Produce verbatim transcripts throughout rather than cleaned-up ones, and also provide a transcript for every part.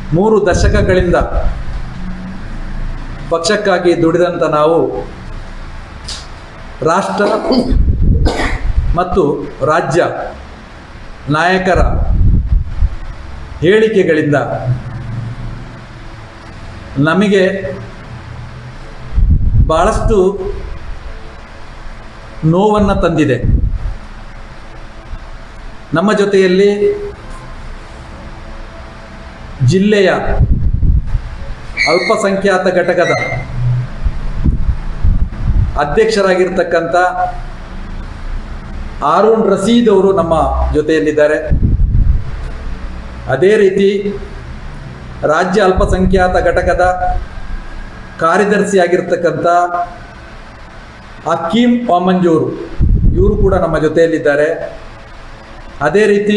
ಮೂರು ದಶಕಗಳಿಂದ ಪಕ್ಷಕ್ಕಾಗಿ ದುಡಿದಂಥ ನಾವು ರಾಷ್ಟ್ರ ಮತ್ತು ರಾಜ್ಯ ನಾಯಕರ ಹೇಳಿಕೆಗಳಿಂದ ನಮಗೆ ಬಹಳಷ್ಟು ನೋವನ್ನು ತಂದಿದೆ. ನಮ್ಮ ಜೊತೆಯಲ್ಲಿ ಜಿಲ್ಲೆಯ ಅಲ್ಪಸಂಖ್ಯಾತ ಘಟಕದ ಅಧ್ಯಕ್ಷರಾಗಿರ್ತಕ್ಕಂಥ ಹಾರೂನ್ ರಶೀದ್ ಅವರು ನಮ್ಮ ಜೊತೆಯಲ್ಲಿದ್ದಾರೆ. ಅದೇ ರೀತಿ ರಾಜ್ಯ ಅಲ್ಪಸಂಖ್ಯಾತ ಘಟಕದ ಕಾರ್ಯದರ್ಶಿಯಾಗಿರ್ತಕ್ಕಂಥ ಹಕೀಂ ವಾಮಂಜೂರು ಇವರು ಕೂಡ ನಮ್ಮ ಜೊತೆಯಲ್ಲಿದ್ದಾರೆ. ಅದೇ ರೀತಿ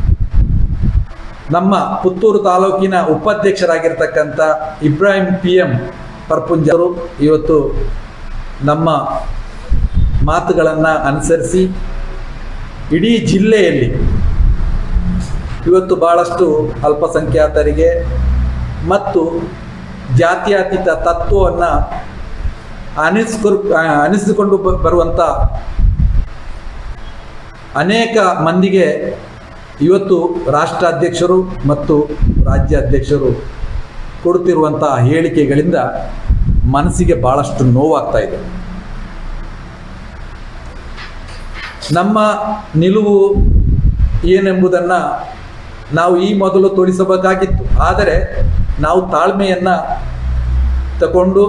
ನಮ್ಮ ಪುತ್ತೂರು ತಾಲೂಕಿನ ಉಪಾಧ್ಯಕ್ಷರಾಗಿರ್ತಕ್ಕಂಥ ಇಬ್ರಾಹಿಂ ಪಿ ಎಂ ಪರ್ಪುಂಜರು ಇವತ್ತು ನಮ್ಮ ಮಾತುಗಳನ್ನು ಅನುಸರಿಸಿ ಇಡೀ ಜಿಲ್ಲೆಯಲ್ಲಿ ಇವತ್ತು ಭಾಳಷ್ಟು ಅಲ್ಪಸಂಖ್ಯಾತರಿಗೆ ಮತ್ತು ಜಾತ್ಯತೀತ ತತ್ವವನ್ನು ಅನಿಸ್ಕೊ ಅನಿಸಿಕೊಂಡು ಬರುವಂಥ ಅನೇಕ ಮಂದಿಗೆ ಇವತ್ತು ರಾಷ್ಟ್ರಾಧ್ಯಕ್ಷರು ಮತ್ತು ರಾಜ್ಯಾಧ್ಯಕ್ಷರು ಕೊಡುತ್ತಿರುವಂಥ ಹೇಳಿಕೆಗಳಿಂದ ಮನಸ್ಸಿಗೆ ಭಾಳಷ್ಟು ನೋವಾಗ್ತಾ ಇದೆ. ನಮ್ಮ ನಿಲುವು ಏನೆಂಬುದನ್ನು ನಾವು ಈ ಮೊದಲು ತೋರಿಸಬೇಕಾಗಿತ್ತು. ಆದರೆ ನಾವು ತಾಳ್ಮೆಯನ್ನು ತಗೊಂಡು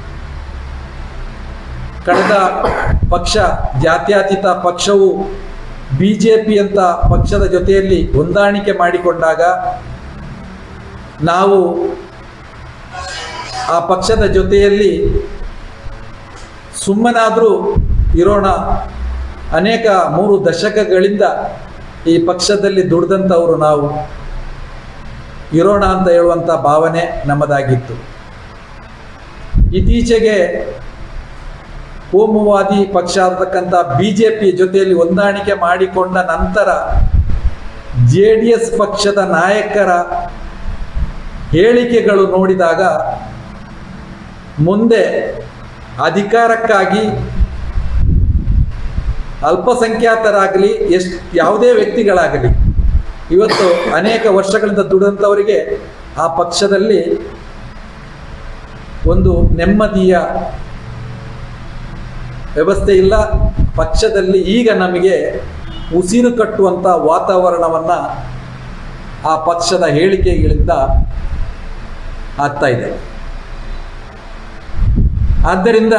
ಕಳೆದ ಪಕ್ಷ ಜಾತ್ಯತೀತ ಪಕ್ಷವು ಬಿ ಜೆ ಪಿ ಅಂತ ಪಕ್ಷದ ಜೊತೆಯಲ್ಲಿ ಹೊಂದಾಣಿಕೆ ಮಾಡಿಕೊಂಡಾಗ ನಾವು ಆ ಪಕ್ಷದ ಜೊತೆಯಲ್ಲಿ ಸುಮ್ಮನಾದರೂ ಇರೋಣ. ಅನೇಕ ಮೂರು ದಶಕಗಳಿಂದ ಈ ಪಕ್ಷದಲ್ಲಿ ದುಡಿದಂಥವರು ನಾವು ಇರೋಣ ಅಂತ ಹೇಳುವಂಥ ಭಾವನೆ ನಮ್ಮದಾಗಿತ್ತು. ಇತ್ತೀಚೆಗೆ ಕೋಮುವಾದಿ ಪಕ್ಷ ಆಗತಕ್ಕಂಥ ಬಿ ಜೆ ಪಿ ಜೊತೆಯಲ್ಲಿ ಹೊಂದಾಣಿಕೆ ಮಾಡಿಕೊಂಡ ನಂತರ ಜೆ ಡಿ ಎಸ್ ಪಕ್ಷದ ನಾಯಕರ ಹೇಳಿಕೆಗಳು ನೋಡಿದಾಗ ಮುಂದೆ ಅಧಿಕಾರಕ್ಕಾಗಿ ಅಲ್ಪಸಂಖ್ಯಾತರಾಗಲಿ ಎಷ್ಟು ಯಾವುದೇ ವ್ಯಕ್ತಿಗಳಾಗಲಿ ಇವತ್ತು ಅನೇಕ ವರ್ಷಗಳಿಂದ ದುಡಿದಂಥವರಿಗೆ ಆ ಪಕ್ಷದಲ್ಲಿ ಒಂದು ನೆಮ್ಮದಿಯ ವ್ಯವಸ್ಥೆ ಇಲ್ಲ. ಪಕ್ಷದಲ್ಲಿ ಈಗ ನಮಗೆ ಉಸಿರು ಕಟ್ಟುವಂಥ ವಾತಾವರಣವನ್ನು ಆ ಪಕ್ಷದ ಹೇಳಿಕೆಗಳಿಂದ ಆಗ್ತಾ ಇದೆ. ಆದ್ದರಿಂದ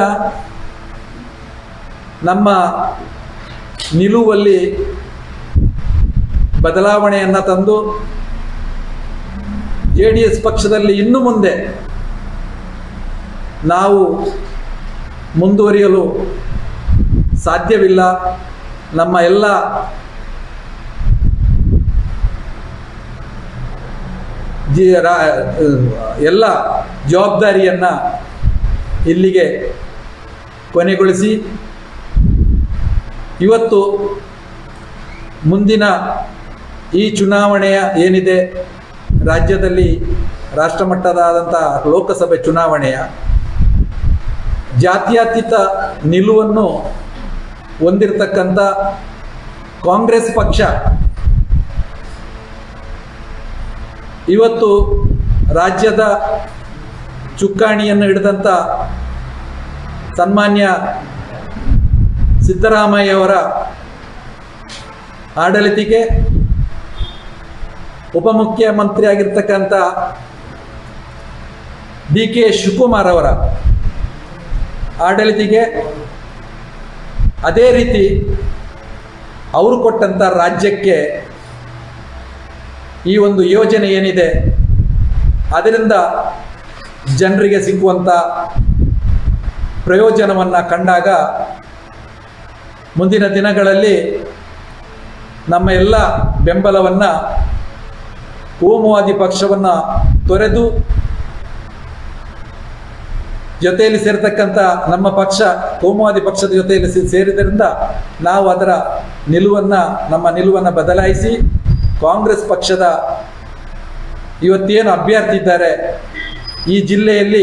ನಮ್ಮ ನಿಲುವಲ್ಲಿ ಬದಲಾವಣೆಯನ್ನು ತಂದು ಜೆ ಡಿ ಎಸ್ ಪಕ್ಷದಲ್ಲಿ ಇನ್ನು ಮುಂದೆ ನಾವು ಮುಂದುವರಿಯಲು ಸಾಧ್ಯವಿಲ್ಲ. ನಮ್ಮ ಎಲ್ಲ ಜಿ ಎಲ್ಲ ಜವಾಬ್ದಾರಿಯನ್ನು ಇಲ್ಲಿಗೆ ಕೊನೆಗೊಳಿಸಿ ಇವತ್ತು ಮುಂದಿನ ಈ ಚುನಾವಣೆಯ ಏನಿದೆ ರಾಜ್ಯದಲ್ಲಿ ರಾಷ್ಟ್ರಮಟ್ಟದಾದಂಥ ಲೋಕಸಭೆ ಚುನಾವಣೆಯ ಜಾತ್ಯತೀತ ನಿಲುವನ್ನು ಹೊಂದಿರತಕ್ಕಂಥ ಕಾಂಗ್ರೆಸ್ ಪಕ್ಷ ಇವತ್ತು ರಾಜ್ಯದ ಚುಕ್ಕಾಣಿಯನ್ನು ಹಿಡಿದಂಥ ಸನ್ಮಾನ್ಯ ಸಿದ್ದರಾಮಯ್ಯವರ ಆಡಳಿತಕ್ಕೆ ಉಪಮುಖ್ಯಮಂತ್ರಿ ಆಗಿರ್ತಕ್ಕಂಥ ಡಿ ಕೆ ಶಿವಕುಮಾರ್ ಅವರ ಆಡಳಿತಕ್ಕೆ ಅದೇ ರೀತಿ ಅವರು ಕೊಟ್ಟಂಥ ರಾಜ್ಯಕ್ಕೆ ಈ ಒಂದು ಯೋಜನೆ ಏನಿದೆ ಅದರಿಂದ ಜನರಿಗೆ ಸಿಗುವಂಥ ಪ್ರಯೋಜನವನ್ನು ಕಂಡಾಗ ಮುಂದಿನ ದಿನಗಳಲ್ಲಿ ನಮ್ಮ ಎಲ್ಲ ಬೆಂಬಲವನ್ನು ಕೋಮುವಾದಿ ಪಕ್ಷವನ್ನು ತೊರೆದು ಜೊತೆಯಲ್ಲಿ ಸೇರತಕ್ಕಂಥ ನಮ್ಮ ಪಕ್ಷ ಕೋಮುವಾದಿ ಪಕ್ಷದ ಜೊತೆಯಲ್ಲಿ ಸೇರಿದ್ದರಿಂದ ನಾವು ಅದರ ನಿಲುವನ್ನು ನಮ್ಮ ನಿಲುವನ್ನು ಬದಲಾಯಿಸಿ ಕಾಂಗ್ರೆಸ್ ಪಕ್ಷದ ಇವತ್ತೇನು ಅಭ್ಯರ್ಥಿ ಇದ್ದಾರೆ ಈ ಜಿಲ್ಲೆಯಲ್ಲಿ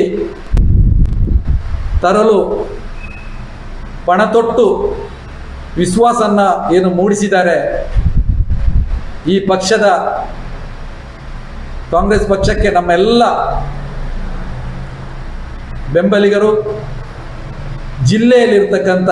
ತರಲು ಪಣತೊಟ್ಟು ವಿಶ್ವಾಸನ್ನ ಏನು ಮೂಡಿಸಿದ್ದಾರೆ, ಈ ಪಕ್ಷದ ಕಾಂಗ್ರೆಸ್ ಪಕ್ಷಕ್ಕೆ ನಮ್ಮೆಲ್ಲ ಬೆಂಬಲಿಗರು, ಜಿಲ್ಲೆಯಲ್ಲಿರ್ತಕ್ಕಂಥ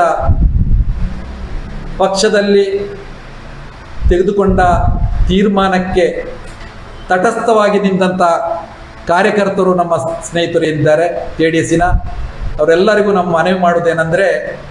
ಪಕ್ಷದಲ್ಲಿ ತೆಗೆದುಕೊಂಡ ತೀರ್ಮಾನಕ್ಕೆ ತಟಸ್ಥವಾಗಿ ನಿಂತಹ ಕಾರ್ಯಕರ್ತರು ನಮ್ಮ ಸ್ನೇಹಿತರು ಇದ್ದಾರೆ ಜೆ ಡಿ ಎಸ್ಸಿನ. ಅವರೆಲ್ಲರಿಗೂ ನಮ್ಮ ಮನವಿ ಮಾಡುವುದೇನೆಂದರೆ,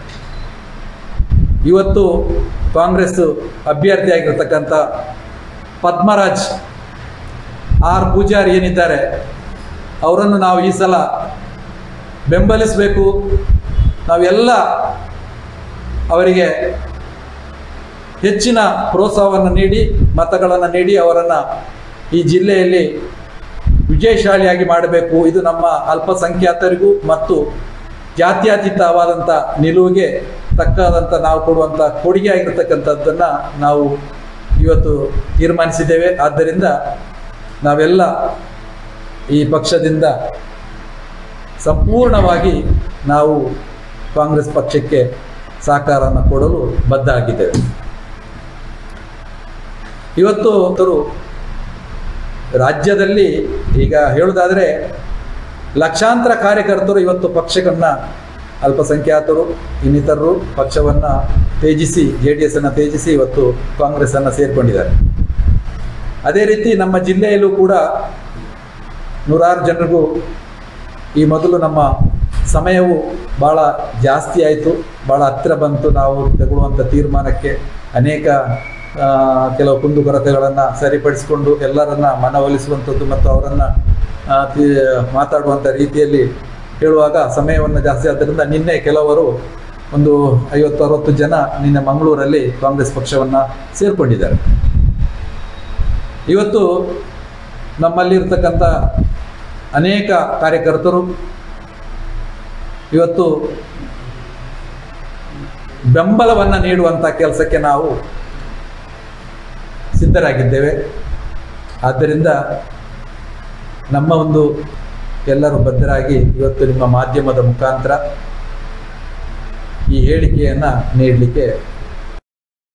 ಇವತ್ತು ಕಾಂಗ್ರೆಸ್ ಅಭ್ಯರ್ಥಿಯಾಗಿರ್ತಕ್ಕಂಥ ಪದ್ಮರಾಜ್ ಆರ್ ಪೂಜಾರಿ ಏನಿದ್ದಾರೆ ಅವರನ್ನು ನಾವು ಈ ಸಲ ಬೆಂಬಲಿಸಬೇಕು. ನಾವೆಲ್ಲ ಅವರಿಗೆ ಹೆಚ್ಚಿನ ಪ್ರೋತ್ಸಾಹವನ್ನು ನೀಡಿ ಮತಗಳನ್ನು ನೀಡಿ ಅವರನ್ನು ಈ ಜಿಲ್ಲೆಯಲ್ಲಿ ವಿಜಯಶಾಲಿಯಾಗಿ ಮಾಡಬೇಕು. ಇದು ನಮ್ಮ ಅಲ್ಪಸಂಖ್ಯಾತರಿಗೂ ಮತ್ತು ಜಾತ್ಯತೀತವಾದಂಥ ನಿಲುವಿಗೆ ತಕ್ಕಾದಂಥ ನಾವು ಕೊಡುವಂಥ ಕೊಡುಗೆ ಆಗಿರ್ತಕ್ಕಂಥದ್ದನ್ನು ನಾವು ಇವತ್ತು ತೀರ್ಮಾನಿಸಿದ್ದೇವೆ. ಆದ್ದರಿಂದ ನಾವೆಲ್ಲ ಈ ಪಕ್ಷದಿಂದ ಸಂಪೂರ್ಣವಾಗಿ ನಾವು ಕಾಂಗ್ರೆಸ್ ಪಕ್ಷಕ್ಕೆ ಸಹಕಾರವನ್ನು ಕೊಡಲು ಬದ್ಧ ಆಗಿದ್ದೇವೆ. ಇವತ್ತು ರಾಜ್ಯದಲ್ಲಿ ಈಗ ಹೇಳುವುದಾದರೆ ಲಕ್ಷಾಂತರ ಕಾರ್ಯಕರ್ತರು ಇವತ್ತು ಪಕ್ಷವನ್ನು, ಅಲ್ಪಸಂಖ್ಯಾತರು ಇನ್ನಿತರರು ಪಕ್ಷವನ್ನು ತ್ಯಜಿಸಿ ಜೆ ಡಿ ಎಸ್ಸನ್ನು ತ್ಯಜಿಸಿ ಇವತ್ತು ಕಾಂಗ್ರೆಸ್ಸನ್ನು ಸೇರಿಕೊಂಡಿದ್ದಾರೆ. ಅದೇ ರೀತಿ ನಮ್ಮ ಜಿಲ್ಲೆಯಲ್ಲೂ ಕೂಡ ನೂರಾರು ಜನರಿಗೂ ಈ ಮೊದಲು ನಮ್ಮ ಸಮಯವು ಭಾಳ ಜಾಸ್ತಿ ಆಯಿತು, ಭಾಳ ಹತ್ತಿರ ಬಂತು. ನಾವು ತಗೊಳ್ಳುವಂಥ ತೀರ್ಮಾನಕ್ಕೆ ಅನೇಕ ಕೆಲವು ಕುಂದುಕೊರತೆಗಳನ್ನು ಸರಿಪಡಿಸಿಕೊಂಡು ಎಲ್ಲರನ್ನ ಮನವೊಲಿಸುವಂಥದ್ದು ಮತ್ತು ಅವರನ್ನು ಮಾತಾಡುವಂಥ ರೀತಿಯಲ್ಲಿ ಹೇಳುವಾಗ ಸಮಯವನ್ನು ಜಾಸ್ತಿ ಆದ್ದರಿಂದ ನಿನ್ನೆ ಕೆಲವರು ಒಂದು ಐವತ್ತು ಅರವತ್ತು ಜನ ನಿನ್ನೆ ಮಂಗಳೂರಲ್ಲಿ ಕಾಂಗ್ರೆಸ್ ಪಕ್ಷವನ್ನು ಸೇರಿಕೊಂಡಿದ್ದಾರೆ. ಇವತ್ತು ನಮ್ಮಲ್ಲಿರ್ತಕ್ಕಂಥ ಅನೇಕ ಕಾರ್ಯಕರ್ತರು ಇವತ್ತು ಬೆಂಬಲವನ್ನು ನೀಡುವಂಥ ಕೆಲಸಕ್ಕೆ ನಾವು ಸಿದ್ಧರಾಗಿದ್ದೇವೆ. ಆದ್ದರಿಂದ ನಮ್ಮ ಒಂದು ಎಲ್ಲರೂ ಬದ್ಧರಾಗಿ ಇವತ್ತು ನಿಮ್ಮ ಮಾಧ್ಯಮದ ಮುಖಾಂತರ ಈ ಹೇಳಿಕೆಯನ್ನು ನೀಡಲಿಕ್ಕೆ